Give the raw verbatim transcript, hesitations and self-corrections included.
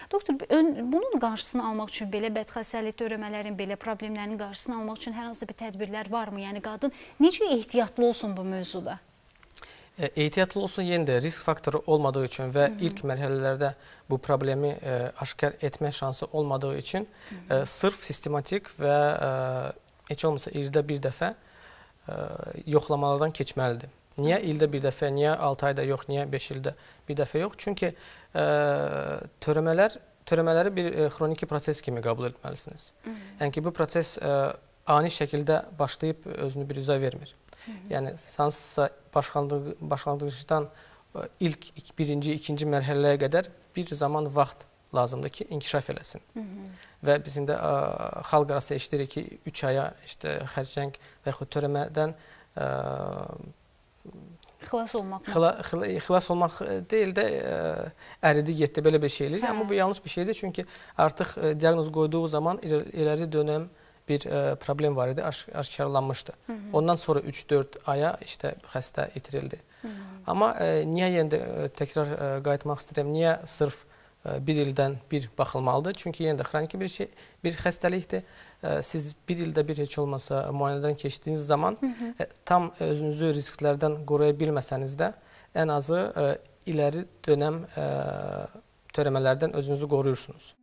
Doktor, bunun qarşısını almaq üçün belə bədxəstəlik törəmələrin, belə problemlərin qarşısını almaq üçün hər hansı bir tədbirlər varmı? Yəni qadın necə ehtiyatlı olsun bu mövzuda? Ehtiyatlı olsun yenə də risk faktoru olmadığı üçün və Hı -hı. ilk mərhələlərdə bu problemi e, aşkar etmə şansı olmadığı üçün Hı -hı. E, sırf sistematik və e, heç olmasa ildə bir dəfə e, yoxlamalardan keçməlidir. Niyə ildə bir dəfə, niyə altı ayda yox, niyə beş ildə bir dəfə yox? Çünki e, törəmələr, törəmələri bir e, xroniki proses kimi qəbul etməlisiniz. Hı -hı. Yəni ki, bu proses e, ani şəkildə başlayıb özünü bir üzə vermir. Hı -hı. Yəni, hansısa başlanğıcdan ilk birinci, ikinci mərhələyə qədər bir zaman vaxt lazımdır ki, inkişaf eləsin. Hı -hı. Və bizim də ə, xalq arası eşidirik ki, üç aya işte, xərçəng və yaxud törəmədən ə, xilas olmaq mı? Xila, xila, xilas olmaq deyil də ə, əridi getdi, belə bir şeydir. Amma bu yanlış bir şeydir, çünki artıq ə, diaqnoz qoyduğu zaman ileri dönəm bir ə, problem var idi, aş aşkarlanmışdı. Hı -hı. Ondan sonra üç dörd aya işte xəstə itirildi. Hı -hı. Amma ə, niyə yenə də ə, təkrar ə, qayıtmaq istəyirəm, niyə sırf ə, bir ildən bir baxılmalıdır? Çünki yenə də xroniki bir şey, bir xəstəlikdir. Ə, siz bir ildə bir heç olmasa müayinədən keçdiyiniz zaman Hı -hı. ə, tam özünüzü risklərdən qoruya bilməsəniz də ən azı ə, iləri dönəm ə, törəmələrdən özünüzü qoruyursunuz.